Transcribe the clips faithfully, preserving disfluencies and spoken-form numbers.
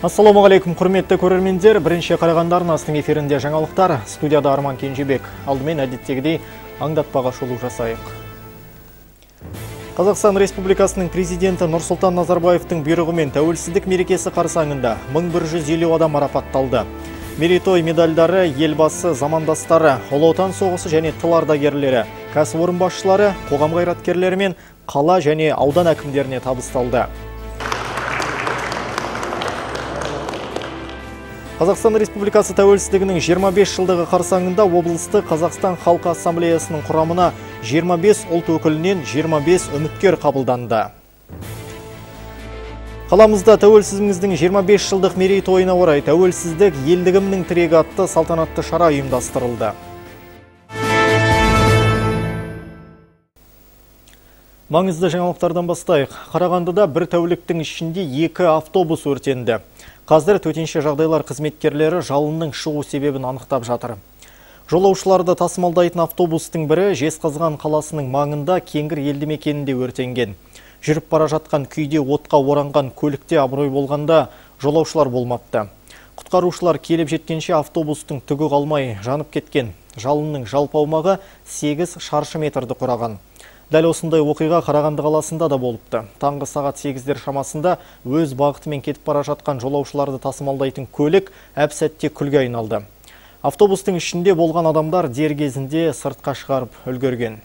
Ассалаумағалейкум, құрметті көрермендер. Бірінші Қарағанды арнасының эфирінде жаңалықтар. Студияда Арман Кенжебек. Алдымен әдеттегідей аңдатпаға шолу жасайық. Қазақстан Республикасының президенті Нұрсұлтан Назарбаевтың бұйрығымен тәуелсіздік мерекесі қарсаңында мың бір жүз елу адам марапатталды. Мерейтой медальдары елбасы, замандастары, Ұлы Отан соғысы және тыл ардагерлері, кәсіпорын басшылары, қоғам қайраткерлері мен қала және аудан әкімдеріне табысталды. Қазақстан Республикасы тәуелсіздігінің жиырма бес жылдығы қарсаңында облысты Қазақстан Халқы Ассамблеясының құрамына жиырма бес ұлт өкілінен жиырма бес үміткер қабылданды. Қаламызда тәуелсіздігіміздің жиырма бес жылдық мерейтойына орай тәуелсіздік елдігімнің тірегі атты салтанатты шара ұйымдастырылды. Маңызды жаңалықтардан бастайық. Қарағандыда бір тәуліктің ішінде екі автобус өртенді. Қазір төтенше жағдайлар қызметкерлері жалынның шығу себебін анықтап жатыр. Жолаушыларды тасымалдайтын автобустың бірі Жезқазған қаласының маңында Кеңгір елді мекенінде өртенген. Жүріп бара жатқан күйде отқа оранған көлікте абырой болғанда жолаушылар болмапты. Құтқарушылар келіп жеткенше автобустың түгі қалмай жанып кеткен. Жалынның жалпы аумағы сегіз шаршы метрді құраған. Дәл осындай оқиға Қарағанды қаласында да болыпты. Таңғы сағат сегіздер шамасында өз бағытымен кетіп бара жатқан жолаушыларды тасымалдайтын көлік әп-сәтте күлге айналды. Автобустың ішінде болған адамдар дер кезінде сыртқа шығарып үлгерген.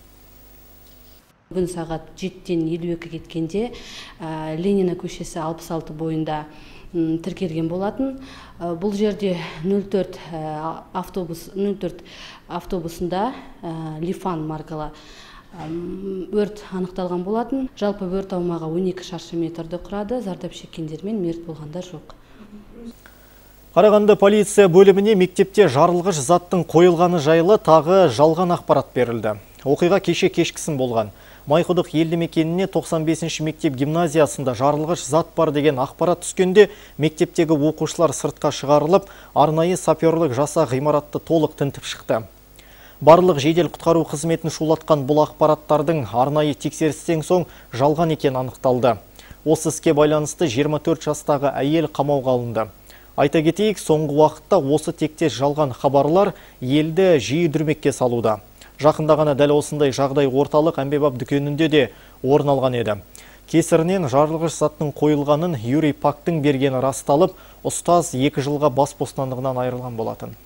Бүгін сағат жетіден елу екі кеткенде Ленина көшесі алпыс алты бойында тіркелген болатын. Бұл жерде нөл төрт автобус нөл төрт автобусында Лифан маркалы өрт анықталған болатын. Жалпы өрт аумағы он екі шаршы метрді құрады. Зардап шеккендер мен мерт болғандар жоқ. Қарағанды полиция бөліміне мектепте жарылғыш заттың қойылғаны жайлы тағы жалған ақпарат берілді. Оқиға кеше кешкісін болған. Майқұдық елді мекеніне тоқсан бесінші мектеп гимназиясында жарылғыш зат бар деген ақпарат түскенде мектептегі оқушылар сыртқа шығарылып, арнайы саперлік жаса ғимаратты толық тінтіп шықты. Барлық жедел құтқару қызметін шулатқан бұл ақпараттардың арнайы тексерістен соң жалған екен анықталды. Осы іске байланысты жиырма төрт жастағы әйел қамауға алынды. Айта кетейік, соңғы уақытта осы тектес жалған хабарлар елді жиі дүрмекке салуда. Жақында ғана дәл осындай жағдай орталық әмбебап дүкенінде де орын алған еді. Кесірінен жарылғыш заттың қойылғанын Юрий Пактың бергені расталып, ұстаз екі жылға бас бостандығынан айырылған болатын.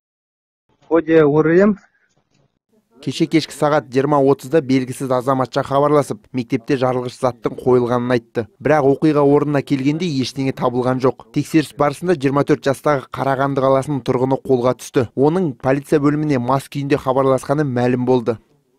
Кеше кешкі сағат жиырма отызда белгісіз азаматша хабарласып, мектепте жарылғыш заттың қойылғанын айтты. Бірақ оқиға орнына келгенде ештеңе табылған жоқ. Тексеріс барысында жиырма төрт жастағы Қарағанды қаласының тұрғыны қолға түсті. Оның полиция бөліміне мас күйінде хабарласқаны мәлім болды.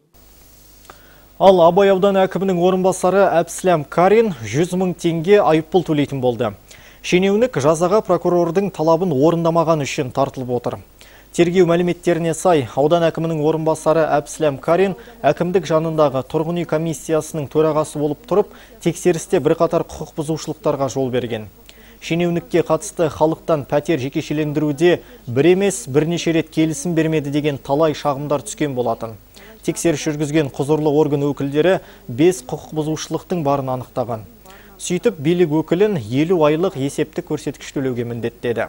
Ал Абай ауданы әкімінің орынбасары Әбсіләм Карин жүз мың теңге айыппұл төлейтін болды. Шенеунік жазаға прокурордың талабын орындамаған үшін тартылып отыр. Тергеу мәліметтеріне сай, аудан әкімінің орынбасары Әбсіләм Карин әкімдік жанындағы тұрғын үй комиссиясының төрағасы болып тұрып, тексерісте бірқатар құқық бұзушылықтарға жол берген. Шенеунікке қатысты халықтан пәтер жекешелендіруде бір емес бірнеше рет келісім бермеді деген талай шағымдар түскен болатын. Тексеріс жүргізген құзырлы орган өкілдері бес құқық бұзушылықтың барын анықтаған. Сөйтіп, билік өкілін елу айлық есептік көрсеткіш төлеуге міндеттеді.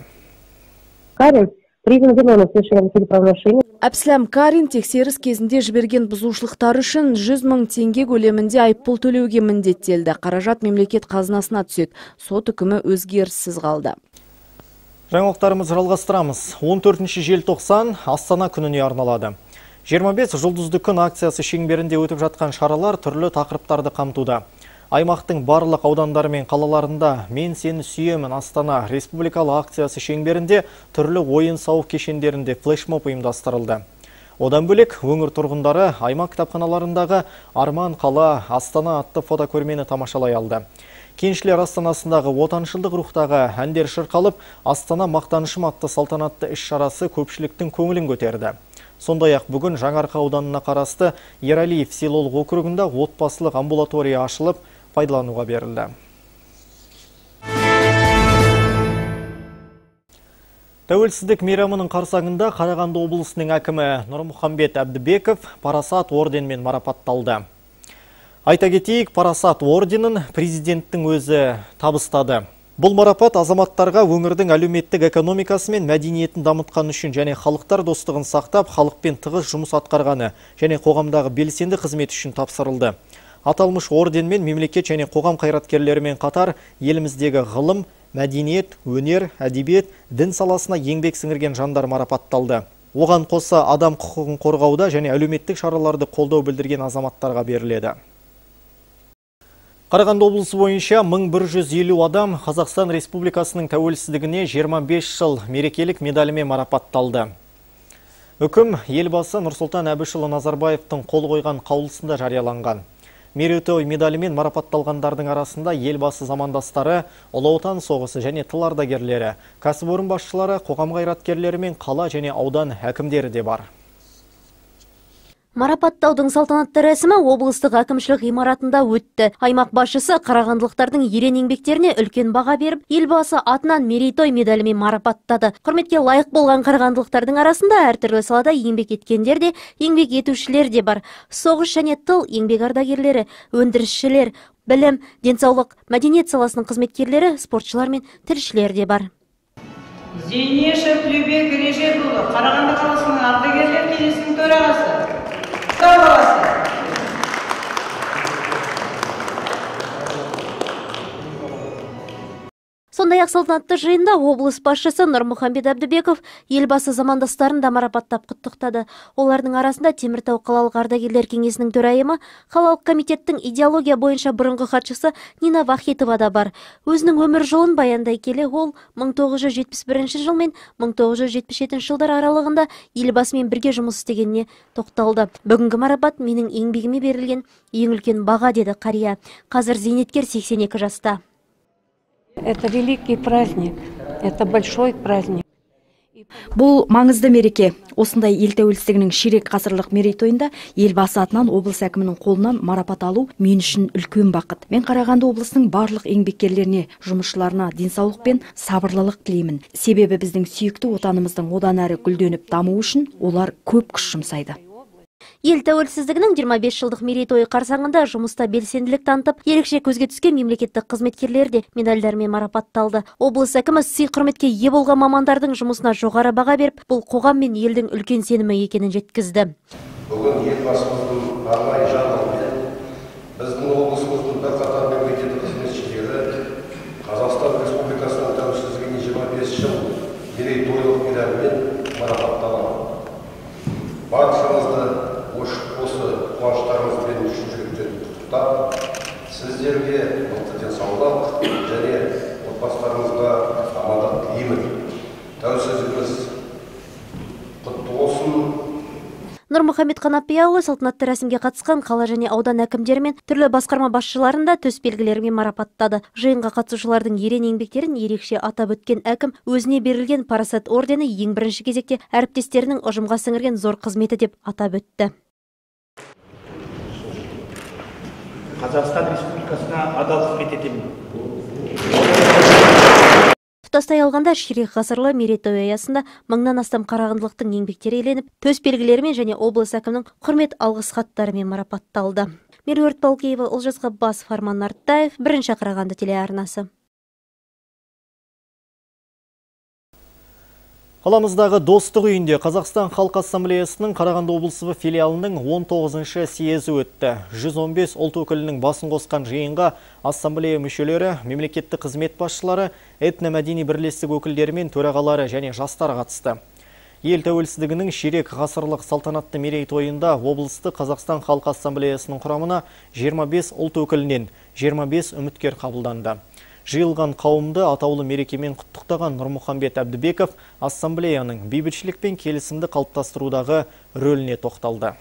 Әбсіләм Карин тексеріс кезінде жіберген бұзушылықтар үшін жүз мың теңге көлемінде айыппұл төлеуге міндеттелді. Қаражат мемлекет қазынасына түседі. Сот үкімі өзгеріссіз қалды. Жаңалықтарымыз жалғастырамыз. он төртінші желтоқсан Астана күніне арналады. жиырма бес жұлдызды күн акциясы шеңберінде өтіп жатқан шаралар түрлі тақырыптарды қамтуда. Аймақтың барлық аудандары мен қалаларында «Мен сені сүйемін Астана» республикалы акциясы шеңберінде түрлі ойын-сауық кешендерінде флешмоб ұйымдастырылды. Одан бөлек өңір тұрғындары аймақ кітапханаларындағы «Арман қала Астана» атты фотокөрмені тамашалай алды. Кеншілер Астанасындағы отаншылдық рухтағы әндер шырқалып, Астана мақтанышым атты салтанатты іс-шарасы көпшіліктің көңілін көтерді. Сондай-ақ бүгін Жаңарқа ауданына қарасты Ералиев селолық округында отбасылық амбулатория ашылып, пайдалануға берілді. Тәуелсіздік мейрамының қарсаңында Қарағанды облысының әкімі Нұрмұхамбет Әбдібеков парасат орденмен марапатталды. Айта кетейік, парасат орденін президенттің өзі табыстады. Бұл марапат азаматтарға өңірдің әлеуметтік экономикасы мен мәдениетін дамытқан үшін және халықтар достығын сақтап, халықпен тығыз жұмыс атқарғаны және қоғамдағы белсенді қызмет үшін тапсырылды. Аталмыш орденмен мемлекет және қоғам қайраткерлерімен қатар еліміздегі ғылым, мәдениет, өнер, әдебиет, дін саласына еңбек сіңірген жандар марапатталды. Оған қоса адам құқығын қорғауда және әлеуметтік шараларды қолдау білдірген азаматтарға беріледі. Қарағанды облысы бойынша мың бір жүз елу адам Қазақстан Республикасының тәуелсіздігіне жиырма бес жыл мерекелік медалімен марапатталды. Үкім елбасы Нұрсұлтан Әбішұлы Назарбаевтың қол қойған қаулысында жарияланған. Мерейтой медалімен марапатталғандардың арасында елбасы замандастары, Ұлы Отан соғысы және тыл ардагерлері, кәсіпорын басшылары, қоғам қайраткерлері мен қала және аудан әкімдері де бар. Марапаттаудың салтанатты рәсімі облыстық әкімшілік ғимаратында өтті. Аймақ басшысы қарағандылықтардың ерен еңбектеріне үлкен баға беріп, елбасы атынан мерейтой медалімен марапаттады. Құрметке лайық болған қарағандылықтардың арасында әртүрлі салада еңбек еткендер де, еңбек етушілер де бар. Соғыс және тыл еңбек ардагерлері, өндірісшілер, білім, денсаулық, мәдениет саласының қызметкерлері, спортшылар мен тілшілер де бар. Зейнешев Любек Режепұлы, Қарағанды қаласының ардагерлер кеңесінің төрағасы. Сондай-ақ салтанатты жиында облыс басшысы Нұрмұхамбет Әбдібеков елбасы замандастарын да марапаттап құттықтады. Олардың арасында Теміртау қалалық ардагерлер кеңесінің төрайымы, қалалық комитеттің идеология бойынша бұрынғы хатшысы Нина Вахитова да бар. Өзінің өмір жолын баяндай келе ол мың тоғыз жүз жетпіс бірінші жыл мен мың тоғыз жүз жетпіс жетінші жылдар аралығында елбасымен бірге жұмыс істегеніне тоқталды. Бүгінгі марапат менің еңбегіме берілген ең үлкен баға, деді қария. Қазір зейнеткер сексен екі жаста. Это великий праздник, это большой праздник. Бұл маңызды мереке. Осындай ел тәуелсіздігінің ширек ғасырлық мерейтойында елбасы атынан облыс әкімінің қолынан марапат алу мен үшін үлкен бақыт. Мен Қарағанды облысының барлық еңбеккерлеріне, жұмысшыларына денсаулық пен сабырлылық тілеймін. Себебі біздің сүйікті отанымыздың одан әрі гүлденіп дамуы үшін олар көп күш жұмсайды. Ел тәуелсіздігінің жиырма бес жылдық мерейтойы қарсаңында жұмыста белсенділік танытып, ерекше көзге түскен мемлекеттік қызметкерлер де медальдармен марапатталды. Облыс әкімі сый құрметке ие болған мамандардың жұмысына жоғары баға беріп, бұл қоғам мен елдің үлкен сенімі екенін жеткізді. Бүгін елбасымыздың арнайы жарлығымен біздің облысымыздың бірқатар мемлекеттік қызметшілері Қазақстан Республикасының тәуелсіздігіне жиырма бес жыл мерейтойлық медалімен марапатталған. Баршаңызды осы қуаныштарыңызбен шын жүректен құттықтап, сіздерге мықты денсаулық және отбасыларыңызға амандық тілеймін. Тәуелсіздігіміз құтты болсын. Нұрмұхамбет Қанапияұлы салтанатты рәсімге қатысқан қала және аудан әкімдері мен түрлі басқарма басшыларында төс белгілерімен марапаттады. Жиынға қатысушылардың ерен еңбектерін ерекше атап өткен әкім өзіне берілген парасат ордені ең бірінші кезекте әріптестерінің ұжымға сіңірген зор қызметі деп атап өтті. Қазақстан Республикасына адал қызмет етемін. Тұтастай алғанда ширек ғасырлы мерейтой аясында мыңнан астам қарағандылықтың еңбектері еленіп, төс белгілерімен және облыс әкімінің құрмет алғыс хаттарымен марапатталды. Меруерт Балкеева, Олжас Ғаббасов, Арман Артаев, бірінші Қарағанды телеарнасы. Қаламыздағы Достық үйінде Қазақстан Халқы Ассамблеясының Қарағанды облысы филиалының он тоғызыншы съезі өтті. жүз он бес ұлт өкілінің басын қосқан жиынға ассамблея мүшелері, мемлекеттік қызмет басшылары, этномәдени бірлестік өкілдері мен төрағалары және жастар қатысты. Ел тәуелсіздігінің ширек ғасырлық салтанатты мерейтойында облысты Қазақстан Халқы Ассамблеясының құрамына жиырма бес ұлт өкілінен жиырма бес үміткер қабылданды. Жиылған қауымды атаулы мерекемен құттықтаған Нұрмұхамбет Әбдібеков ассамблеяның бейбітшілік пен келісімді қалыптастырудағы рөліне тоқталды.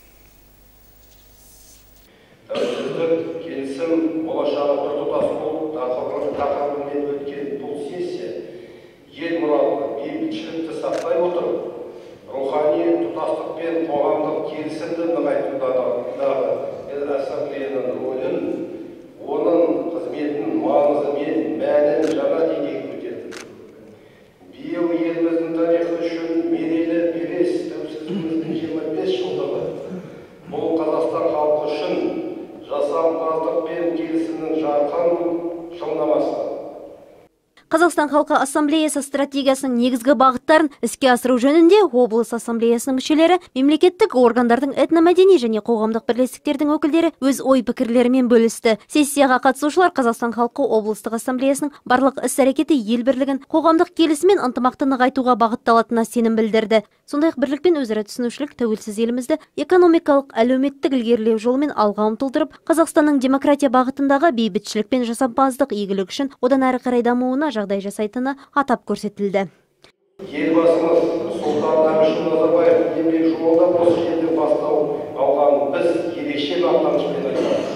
Тәуелсіздік, келісім, болашағы біртұтас болып тақырыбымен өткен бұл сессия ел мұратын бейбітшілікті сақтай отырып, рухани тұтастық пен қоғамдық келісімді нығайтудағы ассамблеяның рөлін, оның қызметін маңызы мен мәнін жаңа деңгейге көтерді. Биыл еліміздің тарихы үшін мерейлі белес тәуелсіздігіміздің жиырма бес жылдығы. Бұл Қазақстан халқы үшін жасампаздық пен келісімнің жарқын жылнамасы. Қазақстан халқы ассамблеясы стратегиясының негізгі бағыттарын іске асыру жөнінде облыс ассамблеясының мүшелері, мемлекеттік органдардың этномәдени және қоғамдық бірлестіктердің өкілдері өз ой пікірлерімен бөлісті. Сессияға қатысушылар Қазақстан халқы облыстық ассамблеясының барлық іс-әрекеті ел бірлігін, қоғамдық келісім мен ынтымақты нығайтуға бағытталатынына сенім білдірді. Сондай-ақ бірлік пен өзара түсінушілік тәуелсіз елімізді экономикалық, әлеуметтік ілгерілеу жолымен алға ұмтылдырып, Қазақстанның демократия бағытындағы бейбітшілік пен жасампаздық игілік үшін одан әрі қарай дамуына жағдай жасайтыны атап көрсетілді. Елбасымыз Нұрсұлтан Әбішұлы Назарбаев еңбек жолында осы жерден бастау алғанын біз ерекше мақтанышпен айтамыз.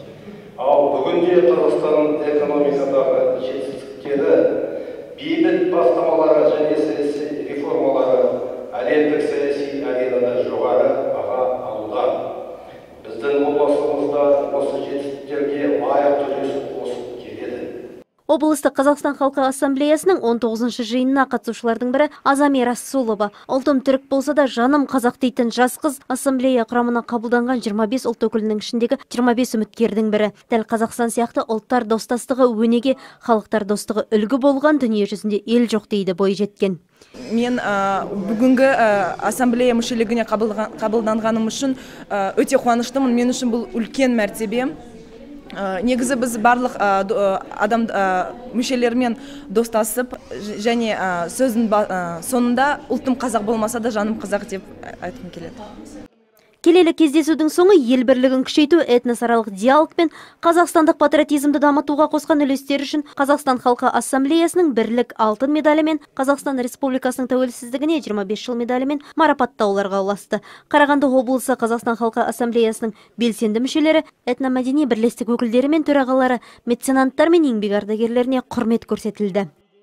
Ал бүгінде Қазақстанның экономикадағы жетістіктері, бейбіт бастамалары және саяси реформалары әлемдік саяси аренада жоғары баға алуда. Біздің облысымызда осы жетістіктерге лайықты үлес қосып келеді. Облыстық Қазақстан халқы ассамблеясының он тоғызыншы жиынына қатысушылардың бірі Азами Расулова. Ұлтым түрік болса да жаным қазақ дейтін жас қыз ассамблея құрамына қабылданған жиырма бес ұлт өкілінің ішіндегі жиырма бес үміткердің бірі. Дәл Қазақстан сияқты ұлттар достастығы өнеге, халықтар достығы үлгі болған дүние жүзінде ел жоқ дейді бойжеткен. Мен бүгінгі ассамблея мүшелігіне қабылданғаным үшін өте қуаныштымын. Мен үшін бұл үлкен мәртебе. Негізі біз барлық адам мүшелермен достасып және сөздің соңында ұлтым қазақ болмаса да жаным қазақ деп айтқым келеді. Келелі кездесудің соңы ел бірлігін күшейту, этносаралық диалог пен қазақстандық патриотизмді дамытуға қосқан үлестері үшін Қазақстан халқы ассамблеясының бірлік алтын медалі мен Қазақстан Республикасының тәуелсіздігіне жиырма бес жыл медалімен марапаттауларға ұласты. Қарағанды облысы Қазақстан халқы ассамблеясының белсенді мүшелері, этномәдени бірлестік өкілдері мен төрағалары, меценаттар мен еңбек ардагерлеріне құрмет көрсетілді.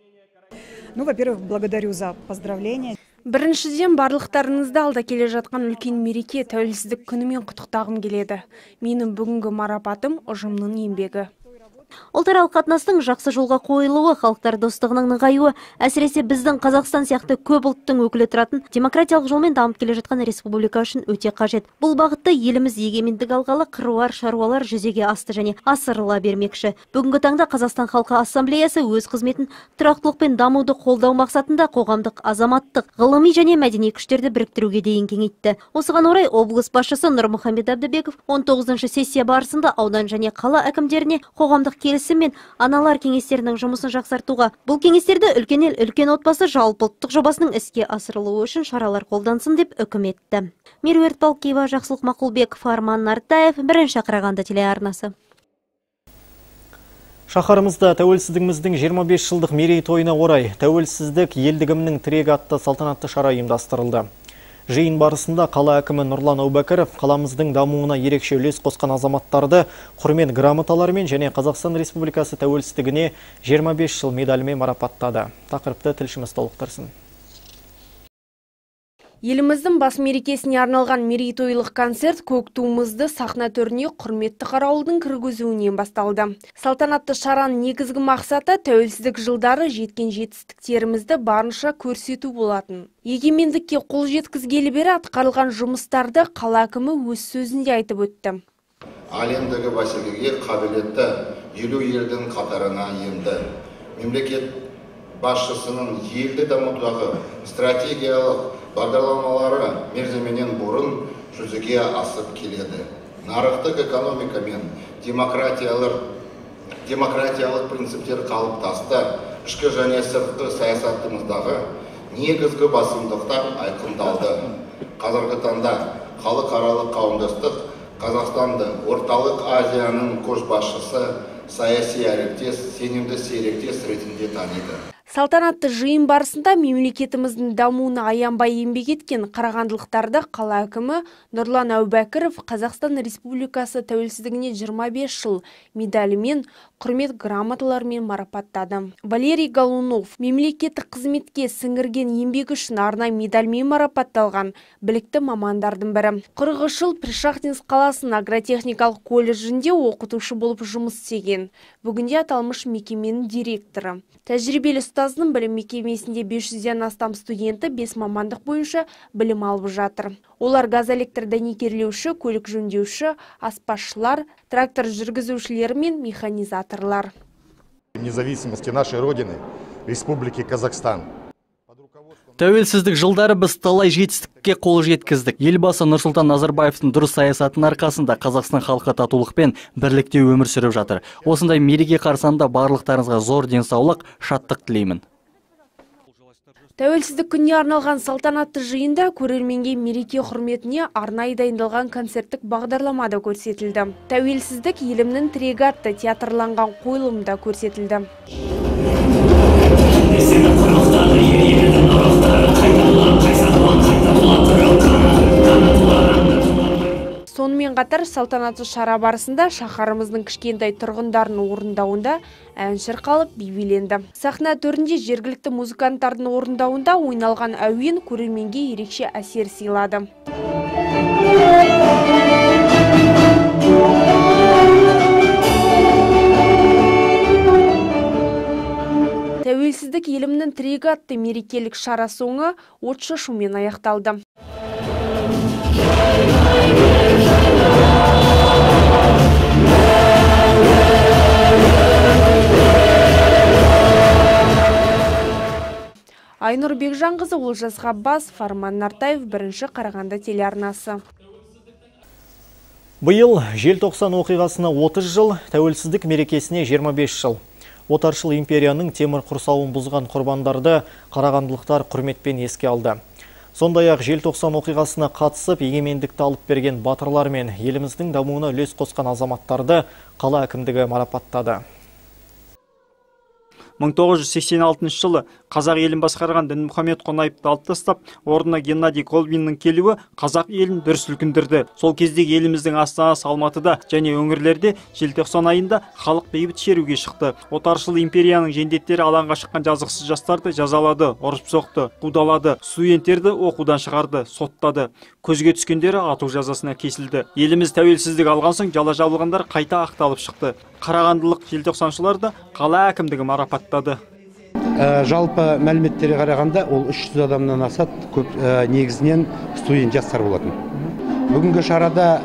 Ну, во-первых, благодарю за поздравления. Біріншіден, барлықтарыңызды алда келе жатқан үлкен мереке тәуелсіздік күнімен құттықтағым келеді. Менің бүгінгі марапатым ұжымның еңбегі. Ұлтаралық қатынастың жақсы жолға қойылуы, халықтар достығының нығаюы, әсіресе біздің Қазақстан сияқты көп ұлттың өкілі тұратын демократиялық жолмен дамып келе жатқан республика үшін өте қажет. Бұл бағытта еліміз егемендік алғалы қыруар шаруалар жүзеге асты және асырыла бермекші. Бүгінгі таңда Қазақстан халқы ассамблеясы өз қызметін тұрақтылық пен дамуды қолдау мақсатында қоғамдық, азаматтық, ғылыми және мәдени күштерді біріктіруге дейін кеңейтті. Осыған орай облыс басшысы Нұрмұхамбет Әбдібеков он тоғызыншы сессия барысында аудан және қала әкімдеріне қоғамдық келісім мен аналар кеңестерінің жұмысын жақсартуға, бұл кеңестерді үлкен ел, үлкен отбасы жалпы ұлттық жобасының іске асырылуы үшін шаралар қолдансын деп үкім етті. Меруерт Балкиева, Жақсылық Мақұлбеков, Арман Нартаев, бірінші Қарағанды телеарнасы. Шаһарымызда тәуелсіздігіміздің жиырма бес жылдық мерейтойына орай тәуелсіздік елдігімнің тірегі атты салтанатты шара ұйымдастырылды. Жиын барысында қала әкімі Нұрлан Әубәкіров қаламыздың дамуына ерекше үлес қосқан азаматтарды құрмет грамоталарымен және Қазақстан Республикасы тәуелсіздігіне жиырма бес жыл медалімен марапаттады. Тақырыпты тілшіміз толықтырсын. Еліміздің бас мерекесіне арналған мерейтойлық концерт көк туымызды сахна төріне құрметті қарауылдың кіргізуінен басталды. Салтанатты шараның негізгі мақсаты тәуелсіздік жылдары жеткен жетістіктерімізді барынша көрсету болатын. Егемендікке қол жеткізгелі бері атқарылған жұмыстарды қала әкімі өз сөзінде айтып өтті. Әлемдегі бәсекеге қабілетті елу елдің қатарына енді. Мемлекет басшысының елді дамытудағы стратегиялық бағдарламалары мерзімінен бұрын жүзеге асып келеді. Нарықтық экономика мен демократиялық демократиялық принциптер қалыптасты. Ішкі және сыртқы саясатымыздағы негізгі басымдықтар айқындалды. Қазіргі таңда халықаралық қауымдастық Қазақстанды орталық Азияның көшбасшысы, саяси әріптес, сенімді серіктес ретінде таниды. Салтанатты жиын барысында мемлекетіміздің дамуына аянбай еңбек еткен қарағандылықтарды қала әкімі Нұрлан Әубәкіров Қазақстан Республикасы тәуелсіздігіне жиырма бес жыл медалімен, құрмет грамоталарымен марапаттады. Валерий Галунов мемлекеттік қызметке сіңірген еңбегі үшін арнайы медальмен марапатталған білікті мамандардың бірі. қырық үш жыл Пришахтинск қаласының агротехникалық колледжінде оқытушы болып жұмыс істеген. Бүгінде аталмыш мекеменің директоры. Тәжірибелі ұстазының білім мекемесінде бес жүзден астам студенті бес мамандық бойынша білім алып жатыр. Олар газ электр дәнекерлеуші, көлік жөндеуші, аспазшылар, трактор жүргізушілері мен механизаторлар. Независимости нашей Родины, Республики Казахстан. Тәуелсіздік жылдары біз талай жетістікке қол жеткіздік. Елбасы Нұрсұлтан Назарбаевтың дұрыс саясатының арқасында Қазақстан халқы татулық пен бірлікте өмір сүріп жатыр. Осындай мереке қарсаңында барлықтарыңызға зор денсаулық, шаттық тілеймін. Тәуелсіздік күніне арналған салтанатты жиында көрерменге мереке құрметіне арнайы дайындалған концерттік бағдарламада көрсетілді. Тәуелсіздік елімнің тірегі атты театрланған қойылымда көрсетілді. Сонымен қатар салтанатты шара барысында шаһарымыздың кішкентай тұрғындарының орындауында ән шырқалып би биленді. Сахна төрінде жергілікті музыканттардың орындауында ойналған әуен көрерменге ерекше әсер сыйлады. Тәуелсіздік елімнің тірегі атты мерекелік шара соңы от шашумен аяқталды. Айнұр Бекжанқызы, Олжас Ғаббас, Фарман Нартаев, бірінші Қарағанды телеарнасы. Биыл желтоқсан оқиғасына отыз жыл, тәуелсіздік мерекесіне жиырма бес жыл. Отаршыл империяның темір құрсауын бұзған құрбандарды қарағандылықтар құрметпен еске алды. Сондай-ақ желтоқсан оқиғасына қатысып, егемендікті алып берген батырлар мен еліміздің дамуына үлес қосқан азаматтарды қала әкімдігі марапаттады. мың тоғыз жүз сексен алтыншы жылы қазақ елін басқарған Дінмұхамед Қонаевты алып тастап, орнына Геннадий Колбиннің келуі қазақ елін дүр сілкіндірді. Сол кездегі еліміздің астанасы Алматыда және өңірлерде желтоқсан айында халық бейбіт шеруге шықты. Отаршыл империяның жендеттері алаңға шыққан жазықсыз жастарды жазалады, ұрып соқты, қудалады, студенттерді оқудан шығарды, соттады. Көзге түскендері ату жазасына кесілді. Еліміз тәуелсіздік алған соң жала жабылғандар қайта ақталып шықты. Қарағандылық желтоқсаншыларды қала әкімдігі марапаттады. Жалпы мәліметтерге қарағанда ол үш жүз адамнан асады, көп негізінен студент жастар болатын. Бүгінгі шарада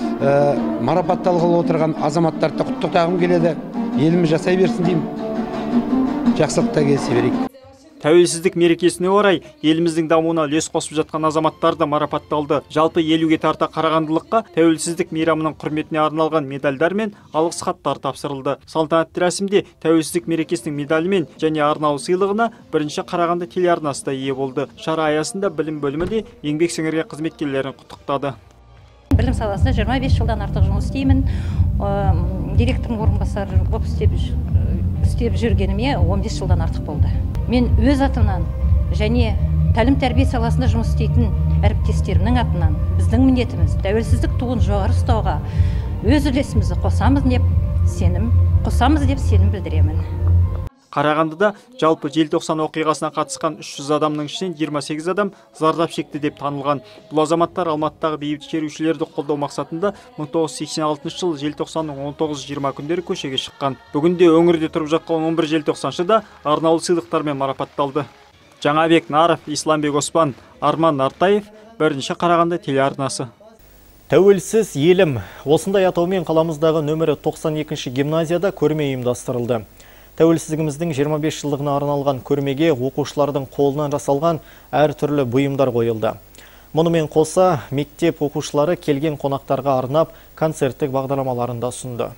марапатталғалы отырған азаматтарды құттықтағым келеді. Еліміз жасай берсін деймін. Жақсылықта келсе берейік. Тәуелсіздік мерекесіне орай еліміздің дамуына үлес қосып жатқан азаматтарды марапатталды. Жалпы елуге тарта қарағандылыққа тәуелсіздік мейрамының құрметіне арналған медальдар мен алғыс хаттар тапсырылды. Салтанатты рәсімде тәуелсіздік мерекесінің медалімен және арнаулы сыйлығына бірінші Қарағанды телеарнасы да ие болды. Шара аясында білім бөлімі де еңбек сіңірген қызметкерлерін құттықтады. Білім саласында жиырма бес жылдан артық жұмыс істеймін. Директордың орынбасары болып істеп істеп жүргеніме он бес жылдан артық болды. Мен өз атымнан және тәлім тәрбие саласында жұмыс істейтін әріптестерімнің атынан біздің міндетіміз тәуелсіздік туын жоғары ұстауға өз үлесімізді қосамыз деп сенім, қосамыз деп сенім білдіремін. Қарағандыда жалпы желтоқсан оқиғасына қатысқан үш жүз адамның ішінен жиырма сегіз адам зардап шекті деп танылған. Бұл азаматтар Алматыдағы бейбіт шерушілерді қолдау мақсатында мың тоғыз жүз сексен алтыншы жылы желтоқсанның он тоғыз жиырма күндері көшеге шыққан. Бүгінде өңірде тұрып жатқан он бір желтоқсаншы да арнаулы сыйлықтармен марапатталды. Жаңабек Наров, Исламбек Оспан, Арман Нартаев, бірінші Қарағанды телеарнасы. Тәуелсіз елім. Осындай атаумен қаламыздағы нөмірі тоқсан екінші гимназияда көрме ұйымдастырылды. Тәуелсіздігіміздің жиырма бес жылдығына арналған көрмеге оқушылардың қолынан жасалған әр түрлі бұйымдар қойылды. Мұнымен қоса мектеп оқушылары келген қонақтарға арнап концерттік бағдарламаларында ұсынды.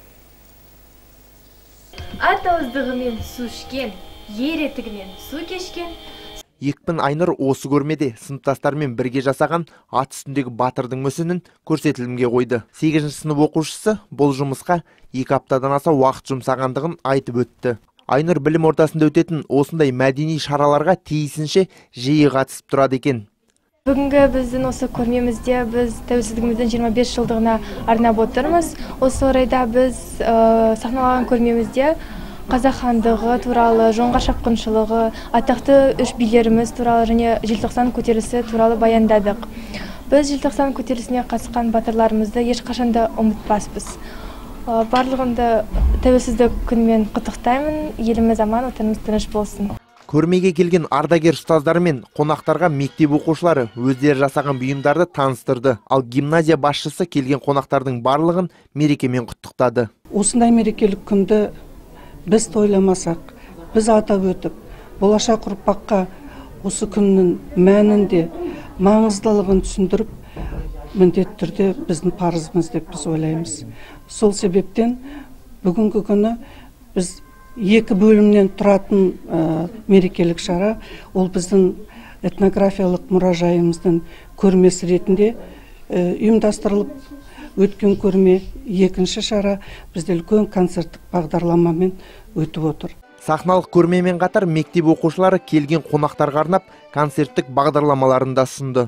Ат ауыздығымен су ішкен, ер етігінен су кешкен. Екпін Айнұр осы көрмеде сыныптастармен бірге жасаған ат үстіндегі батырдың мүсінін көрсетілімге қойды. сегізінші сынып оқушысы бұл жұмысқа екі аптадан аса уақыт жұмсағандығын айтып өтті. Айнұр білім ортасында өтетін осындай мәдени шараларға тиісінше жиі қатысып тұрады екен. Бүгінгі біздің осы көрмемізде біз тәуелсіздігіміздің жиырма бес жылдығына арнап отырмыз. Осы орайда біз сахналаған көрмемізде қазақ хандығы туралы, жоңғар шапқыншылығы, атақты үш билеріміз туралы және желтоқсан көтерілісі туралы баяндадық. Біз желтоқсан көтерілісіне қатысқан батырларымызды ешқашанда ұмытпаспыз. Барлығымды тәуелсіздік күнімен құттықтаймын. Еліміз аман, отанымыз тыныш болсын. Көрмеге келген ардагер ұстаздары мен қонақтарға мектеп оқушылары өздері жасаған бұйымдарды таныстырды. Ал гимназия басшысы келген қонақтардың барлығын мерекемен құттықтады. Осындай мерекелік күнді біз тойламасақ, біз атап өтіп, болашақ ұрпаққа осы күннің мәнінде маңыздылығын түсіндіріп, міндетті түрде біздің парызымыз деп біз ойлаймыз. Сол себептен бүгінгі күні біз екі бөлімнен тұратын мерекелік шара, ол біздің этнографиялық мұражайымыздың көрмесі ретінде ұйымдастырылып өткен көрме. Екінші шара бізде үлкен концерттік бағдарламамен өтіп отыр. Сахналық көрмемен қатар мектеп оқушылары келген қонақтарға арнап концерттік бағдарламаларын да ұсынды.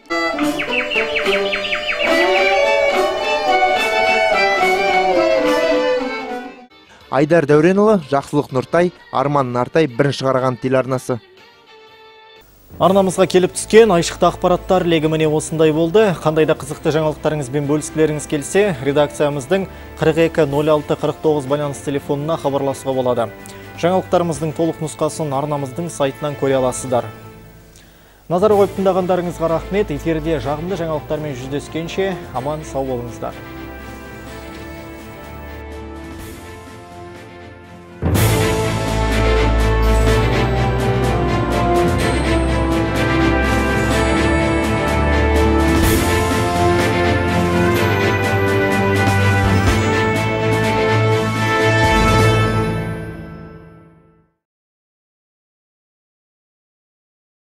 Айдар Дәуренұлы, Жақсылық Нұртай, Арман Нартай, бірінші Қарағанды телеарнасы. Арнамызға келіп түскен айшықты ақпараттар легі міне осындай болды. Қандай да қызықты жаңалықтарыңызбен бөліскілеріңіз келсе, редакциямыздың қырық екі нөл алты қырық тоғыз байланыс телефонына хабарласуға болады. Жаңалықтарымыздың толық нұсқасын арнамыздың сайтынан көре аласыздар. Назар қойып тыңдағандарыңызға рахмет. Эфирде жағымды жаңалықтармен жүздескенше аман сау болыңыздар.